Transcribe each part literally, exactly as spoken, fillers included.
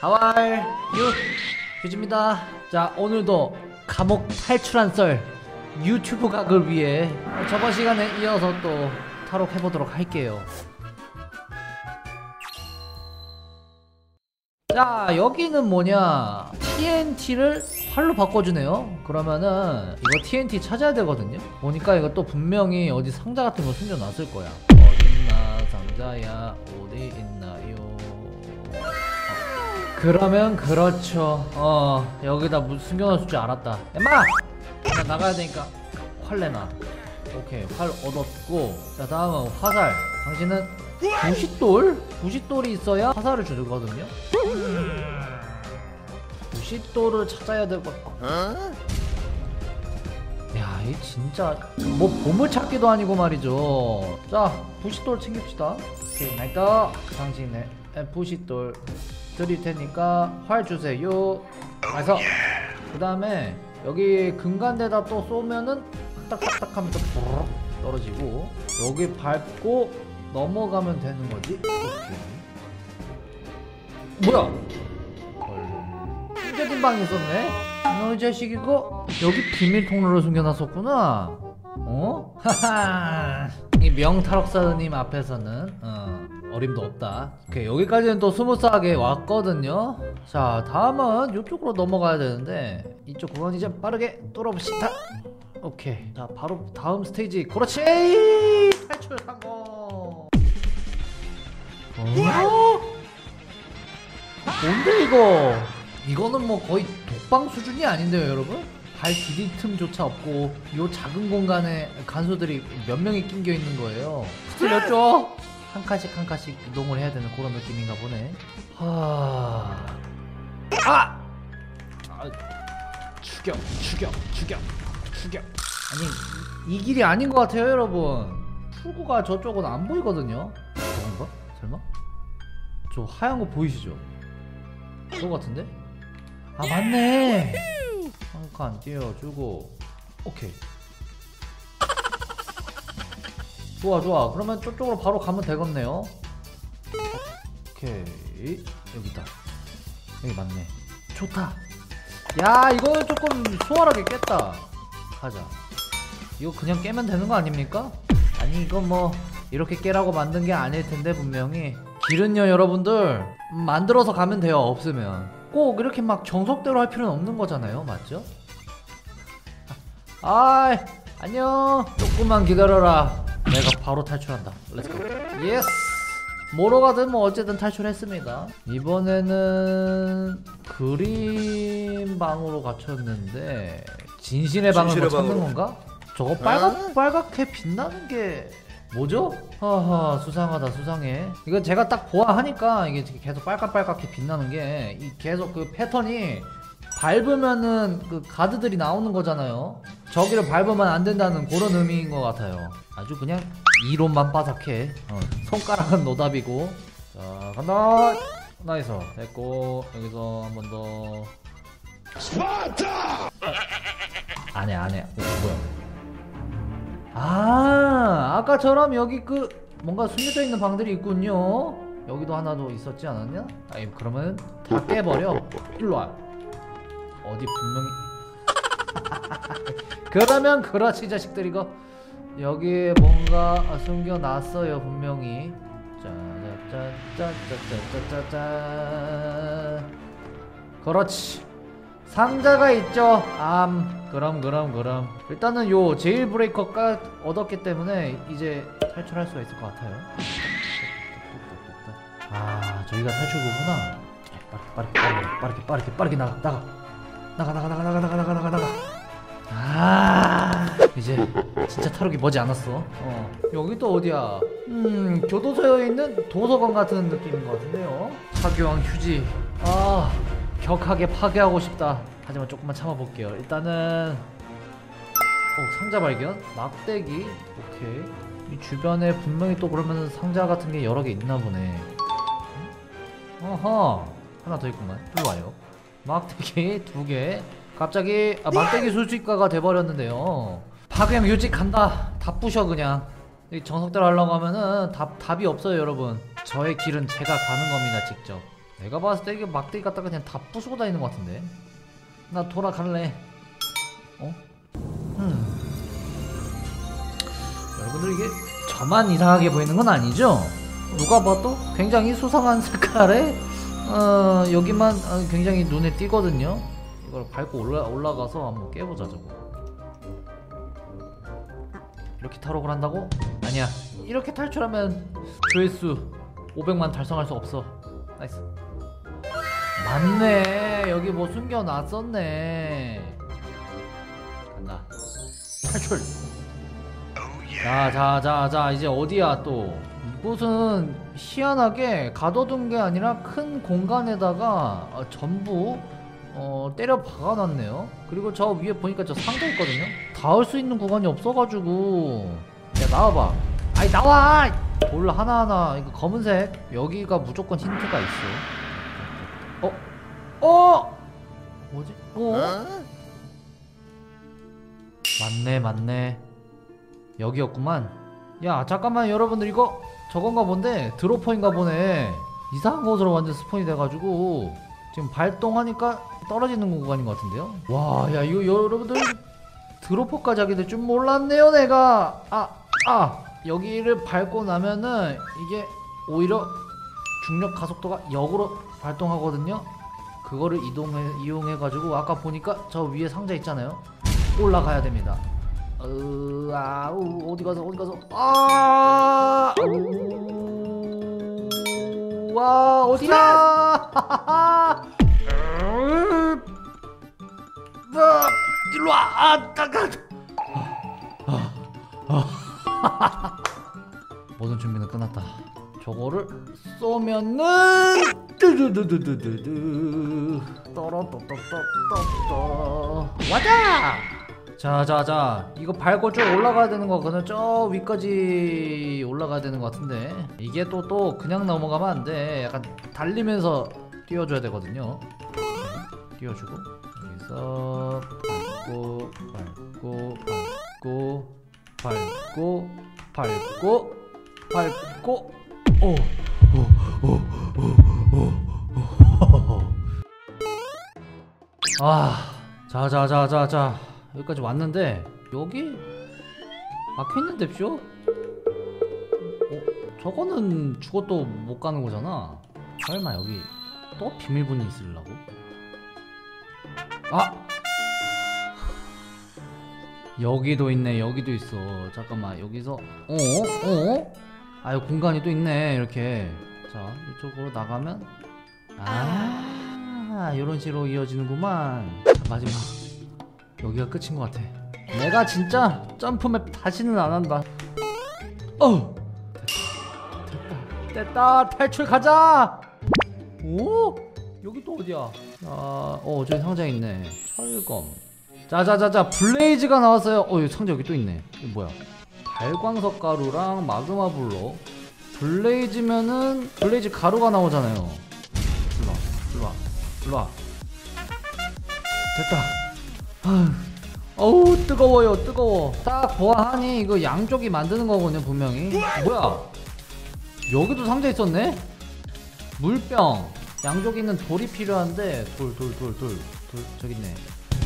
하왈 유 휴지입니다. 자, 오늘도 감옥 탈출한 썰 유튜브 각을 위해 저번 시간에 이어서 또 탈옥해보도록 할게요. 자, 여기는 뭐냐, 티엔티를 활로 바꿔주네요. 그러면은 이거 티엔티 찾아야 되거든요. 보니까 이거 또 분명히 어디 상자 같은 거 숨겨놨을 거야. 어딨나 상자야, 어디 있나요? 그러면 그렇죠. 어, 여기다 뭐 숨겨놨을 줄 알았다. 엠마! 나 나가야 되니까 활 내놔. 오케이, 활 얻었고, 자, 다음은 화살. 당신은 부싯돌? 부싯돌이 있어야 화살을 주거든요. 부싯돌을 찾아야 될 것 같고. 야, 이 진짜 뭐 보물찾기도 아니고 말이죠. 자, 부싯돌 챙깁시다. 오케이, 나이스. 당신의 부싯돌 드릴 테니까 활 주세요. 그래서 그 다음에 여기 금간대다 또 쏘면은 딱딱딱 하면서 부르륵 떨어지고, 여기 밟고 넘어가면 되는 거지. 오케이. 뭐야? 헐, 숨겨진 방이 있었네? 너이 자식이고 여기 비밀 통로를 숨겨놨었구나. 어? 하하. 이 명탈옥사님 앞에서는 어, 어림도 없다. 오케이, 여기까지는 또 스무스하게 왔거든요. 자, 다음은 이쪽으로 넘어가야 되는데 이쪽 구간 이제 빠르게 뚫어봅시다. 오케이, 자, 바로 다음 스테이지. 그렇지! 탈출 성공! 어? 뭔데 이거? 이거는 뭐 거의 독방 수준이 아닌데요, 여러분? 발 디딜 틈조차 없고 요 작은 공간에 간수들이 몇 명이 낑겨 있는 거예요. 틀렸죠? 한 칸씩 한 칸씩 이동을 해야 되는 그런 느낌인가 보네. 하... 아! 아! 죽여, 죽여, 죽여, 죽여. 아니, 이 길이 아닌 것 같아요, 여러분. 출구가 저쪽은 안 보이거든요. 저건가? 설마? 저 하얀 거 보이시죠? 그거 같은데? 아, 맞네. 한 칸 띄워주고. 오케이. 좋아 좋아. 그러면 저쪽으로 바로 가면 되겠네요. 오케이, 여기다. 여기 맞네. 좋다. 야, 이거 조금 수월하게 깼다. 가자. 이거 그냥 깨면 되는 거 아닙니까? 아니, 이거 뭐 이렇게 깨라고 만든 게 아닐 텐데. 분명히 길은요, 여러분들 만들어서 가면 돼요. 없으면 꼭 이렇게 막 정석대로 할 필요는 없는 거잖아요. 맞죠? 아이, 안녕. 조금만 기다려라. 내가 바로 탈출한다. 렛츠고. 예스. 뭐로 가든 뭐 어쨌든 탈출했습니다. 이번에는 그린 방으로 갇혔는데 진실의 방을 뭐 찾는 건가? 저거 빨갛, 빨갛게 빛나는 게 뭐죠? 하하, 수상하다, 수상해. 이건 제가 딱 보아하니까 이게 계속 빨갛빨갛게 빛나는 게, 이 계속 그 패턴이 밟으면은 그 가드들이 나오는 거잖아요. 저기를 밟으면 안 된다는 그런 의미인 것 같아요. 아주 그냥 이론만 빠삭해. 어, 손가락은 노답이고. 자, 간다. 나이스. 됐고, 여기서 한 번 더. 스파르타! 안해, 안해. 어, 뭐야? 아, 아까처럼 여기 그 뭔가 숨겨져 있는 방들이 있군요. 여기도 하나 더 있었지 않았냐? 아니, 그러면 다 깨버려. 일로와. 어디 분명히 그러면 그렇지, 자식들. 이거 여기에 뭔가 숨겨놨어요, 분명히. 짜자자자자자자자. 그렇지, 상자가 있죠. 암. 그럼 그럼 그럼 일단은 요 제일 브레이커가 얻었기 때문에 이제 탈출할 수가 있을 것 같아요. 아, 저기가 탈출구구나. 빠르게 빠르게 빠르게 빠르게 빠르게 나가 나가 나가 나가 나가 나가 나가 나가 나가 나가. 아, 이제 진짜 탈옥이 머지 않았어. 어, 여기 또 어디야? 음, 교도소에 있는 도서관 같은 느낌인 것 같은데요. 차교황 휴지. 아, 격하게 파괴하고 싶다. 하지만 조금만 참아볼게요. 일단은 어, 상자 발견? 막대기. 오케이. 이 주변에 분명히 또 그러면 상자 같은 게 여러 개 있나 보네. 어허, 하나 더 있구만. 일로 와요. 막대기 두 개. 갑자기 아, 막대기 수집가가 돼버렸는데요. 파괴형 유직 간다. 다 부셔 그냥. 이 정석대로 하려고 하면은 답, 답이 없어요, 여러분. 저의 길은 제가 가는 겁니다, 직접. 내가 봤을 때 이게 막대기 갖다가 그냥 다 부수고 다니는 것 같은데. 나 돌아갈래. 어? 음. 여러분들 이게 저만 이상하게 보이는 건 아니죠? 누가 봐도 굉장히 수상한 색깔에 어, 여기만 어, 굉장히 눈에 띄거든요. 이걸 밟고 올라, 올라가서 한번 깨보자 저거. 이렇게 탈옥을 한다고? 아니야. 이렇게 탈출하면 조회수 오백만 달성할 수 없어. 나이스. 맞네. 여기 뭐 숨겨놨었네. 간다. 탈출. 자, 자, 자, 자, 이제 어디야 또? 이곳은 희한하게 가둬둔 게 아니라 큰 공간에다가 어, 전부 어, 때려 박아놨네요. 그리고 저 위에 보니까 저 상자 있거든요. 닿을 수 있는 구간이 없어가지고. 야, 나와봐. 아이, 나와! 돌 하나하나. 이거 검은색. 여기가 무조건 힌트가 있어. 어? 어? 뭐지? 어? 맞네, 맞네. 여기였구만. 야, 잠깐만, 여러분들 이거 저건가 본데 드로퍼인가 보네. 이상한 곳으로 완전 스폰이 돼가지고 지금 발동하니까 떨어지는 구간인 것 같은데요. 와, 야, 이거 여러분들 드로퍼까지 하게 될 줄 몰랐네요 내가. 아, 아, 여기를 밟고 나면은 이게 오히려 중력 가속도가 역으로 발동하거든요. 그거를 이동해 이용해가지고 아까 보니까 저 위에 상자 있잖아요. 올라가야 됩니다. 으, 아우, 어디 가서 어디 가서 아, 우, 와, 어디야? 일로 와. 아, 따가. 모든 준비는 끝났다. 저거를 쏘면은 뚜두두두두두 떠러떠떠떠떠떠 와자. 자자자, 이거 밟고 쭉 올라가야 되는 거거든. 저 위까지 올라가야 되는 것 같은데 이게 또 또 그냥 넘어가면 안 돼. 약간 달리면서 뛰어줘야 되거든요. 뛰어주고 여기서 밟고 밟고 밟고 밟고 밟고 밟고 오 오 오 오 오 아, 자자자자자, 여기까지 왔는데 여기 막혀있는데쇼? 어? 저거는 죽어도 못 가는 거잖아. 설마 여기 또 비밀문이 있으려고? 아! 여기도 있네. 여기도 있어. 잠깐만, 여기서 어? 어? 아, 여기 공간이 또 있네. 이렇게. 자, 이쪽으로 나가면 아, 이런 식으로 이어지는구만. 자, 마지막 여기가 끝인 것 같아. 내가 진짜 점프맵 다시는 안 한다. 어! 됐다. 됐다. 탈출 가자. 오? 여기 또 어디야? 아, 어, 저기 상자 있네. 철검. 자자자자, 블레이즈가 나왔어요. 어, 여기 상자 여기 또 있네. 이거 뭐야? 발광석 가루랑 마그마 블록. 블레이즈면은 블레이즈 가루가 나오잖아요. 일로와, 일로와, 일로와. 됐다. 아휴. 어우, 뜨거워요. 뜨거워. 딱 보아하니 이거 양쪽이 만드는 거거든요 분명히. 뭐야, 여기도 상자 있었네? 물병. 양쪽에 있는 돌이 필요한데 돌 돌 돌 돌 돌 저기 있네.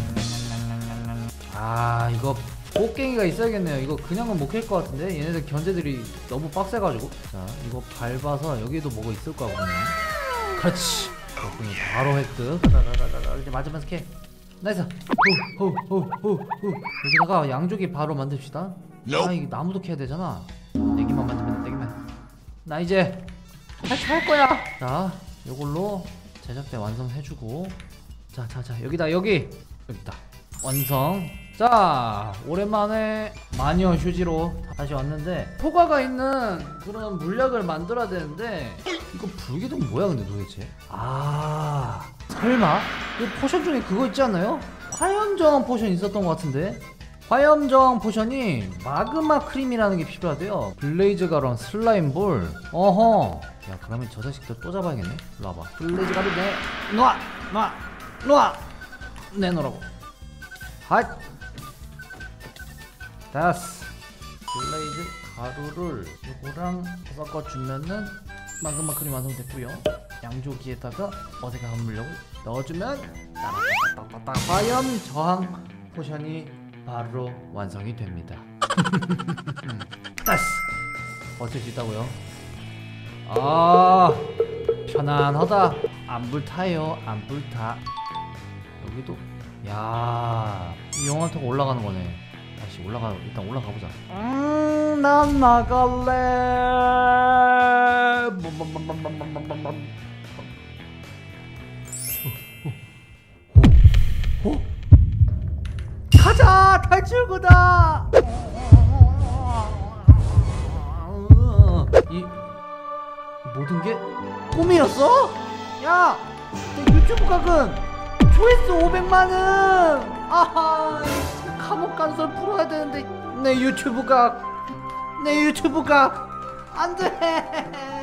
아, 이거 꽃갱이가 있어야겠네요. 이거 그냥은 못 캘 것 같은데 얘네들 견제들이 너무 빡세가지고. 자, 이거 밟아서 여기도 뭐가 있을 거야 보면. 그렇지. 꽃갱이 바로 획득. 이제 맞으면서 캐. 나이스. 후후후후후. 여기다가 양조기 바로 만듭시다. 아, 이게 나무도 캐야 되잖아. 내기만 만들면 돼. 내기만. 나 이제 탈출할 거야. 자, 요걸로 제작대 완성해주고. 자, 자, 자, 여기다. 여기 여기다 완성. 자, 오랜만에 마녀 휴지로 다시 왔는데 효과가 있는 그런 물약을 만들어야 되는데 이거 불기둥 뭐야 근데 도대체? 아, 설마 이 포션 중에 그거 있지 않나요? 화염저항 포션 있었던 것 같은데. 화염저항 포션이 마그마 크림이라는 게 필요하대요. 블레이즈 가루랑 슬라임볼. 어허. 야, 그러면 저 자식들 또 잡아야겠네. 일로 와봐. 블레이즈 가루 내 놔! 놔! 놔! 내놓으라고. 핫! 됐어. 블레이즈 가루를 요거랑 섞어주면은 마그마 크림 완성됐고요. 양조기에다가 어색한 물력을 넣어주면 따라따따따따 과연 저항 포션이 바로 완성이 됩니다. 됐어. 어색지다고요? 아 편안하다. 안 불타요. 안 불타. 여기도 야 이 영화 타고 올라가는 거네. 다시 올라가. 일단 올라가 보자. 음, 난 나갈래. 어? 어? 가자 탈출구다. 이 모든 게 꿈이었어? 야, 내 유튜브 각은 조회수 오백만은. 아하, 감옥 간설 풀어야 되는데 내 유튜브 각, 내 유튜브 각 안돼.